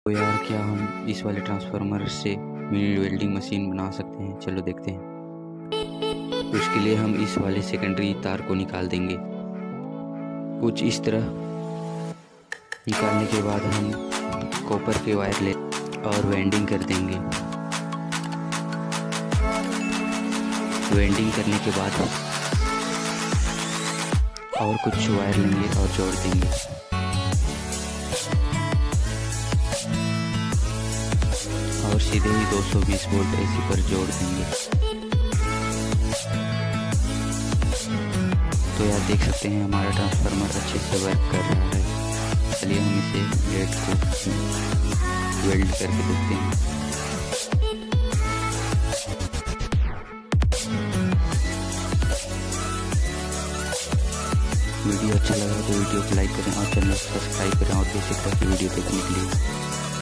तो यार क्या हम इस वाले ट्रांसफार्मर से मिनी वेल्डिंग मशीन बना सकते हैं? चलो देखते हैं। उसके लिए हम इस वाले सेकेंडरी तार को निकाल देंगे कुछ इस तरह। निकालने के बाद हम कॉपर के वायर ले और वेल्डिंग कर देंगे। वेल्डिंग करने के बाद और कुछ वायर लेंगे और जोड़ देंगे। और सीधे ही 220 वोल्ट एसी पर जोड़ देंगे। तो यार देख सकते हैं हमारा ट्रांसफार्मर अच्छे से वर्क कर रहा है। चलिए हम इसे प्लेट को वेल्ड करके देखते हैं। वीडियो अच्छा लगा तो वीडियो को लाइक करें और चैनल को सब्सक्राइब करें और बेसिक वीडियो देखने के लिए।